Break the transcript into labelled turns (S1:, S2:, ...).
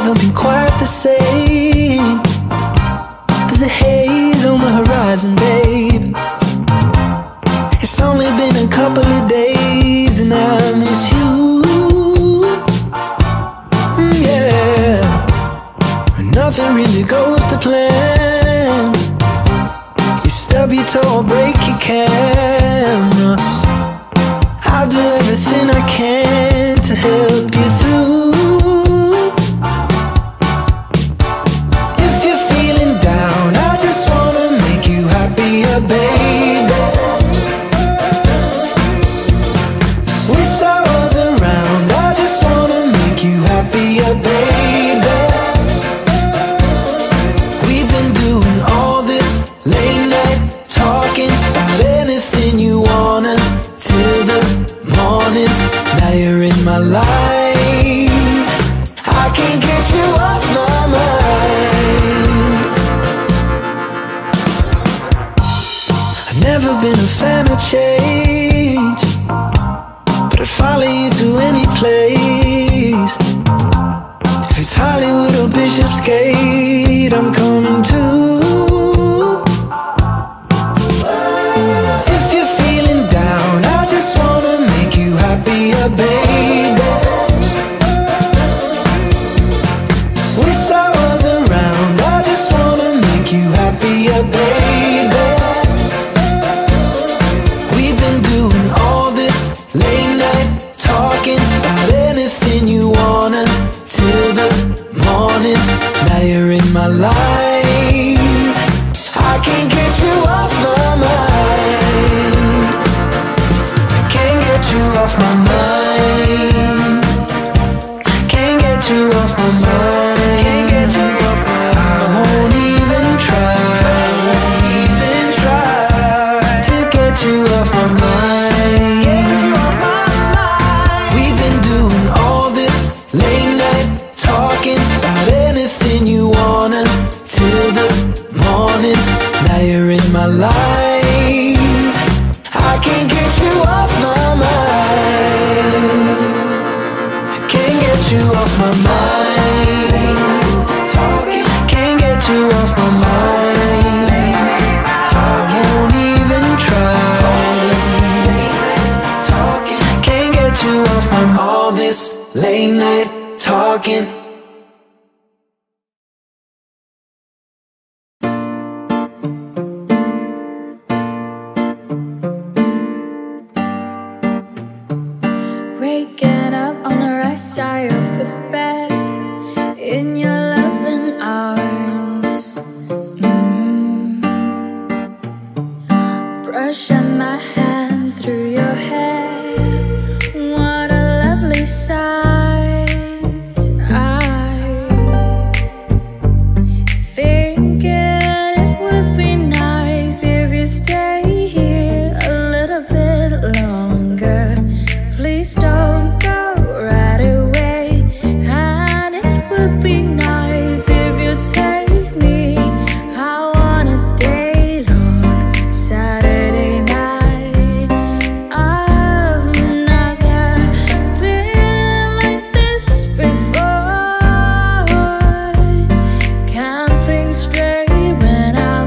S1: haven't been quite the same. There's a haze on the horizon, babe. It's only been a couple of days and I miss you. Yeah, nothing really goes to plan. You stub your toe or break your camera. I'll do everything I can to help you through. If you're feeling down, I just wanna make you happier, baby. Wish I was around, I just wanna make you happier, baby. We've been doing all this late night talking about anything you wanna till the morning. Now you're in my life, I can't get you off my mind. I've never been a fan of change, but I'd follow you to any place. If it's Hollywood or Bishopsgate, I'm coming too. If you're feeling down, I just wanna make you happier, baby. Wish I was around, I just wanna make you happier, baby. We've been doing all this late night talking about anything you wanna till the morning. Now you're in my life, I can't get you off my mind. Can't get you off my mind. Can't get you off my mind. Can't get you off my mind. I won't even try to get you off my mind. Get you off my mind. We've been doing all this late night talking about anything you wanna till the morning. Now you're in my life, I can't get you off my mind. Can't get you off my mind. Talking, can't get you off my mind. Talking, won't even try. Talking, can't get you off from all this late night talking.
S2: Waking up on the right side of the bed, in your loving arms. Brushing my hair